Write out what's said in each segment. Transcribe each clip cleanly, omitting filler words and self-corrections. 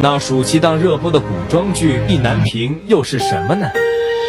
那暑期档热播的古装剧《意难平》又是什么呢？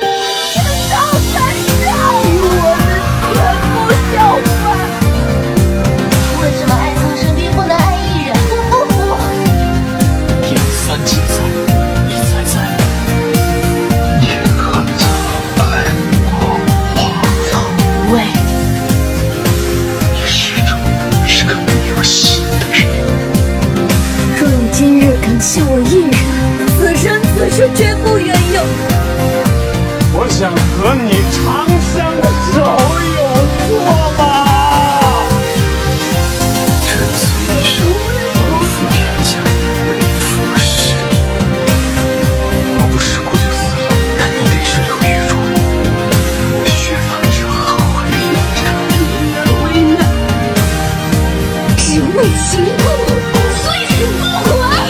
为什么爱藏身边不能爱一人？我不服！ 天三季在，你猜猜？ 天河藏，爱我花藏。 喂， 你始终是个没有心的人。 若你今日敢休我一人，此生此世绝不远游。 我想和你长相守，有错吗？ 臣此一生不负天下，为赋诗。我不是哭就死了，但你得是刘玉茹。血法之后会为难。 只为情痛，虽死不悔。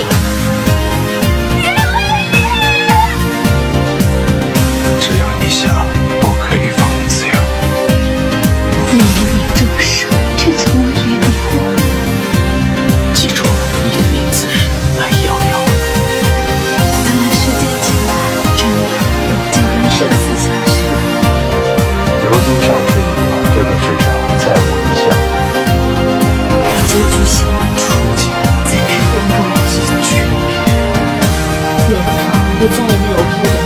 只要你想，我可以放你自由。 为了你终生，这从来与你过。 记住，你的名字是爱瑶瑶。 当然世间情爱，真的将人生死相许。 如今上次你这个世上再无一项。 结局写完初见，才是人跟我结局。远方也再也没有陪伴。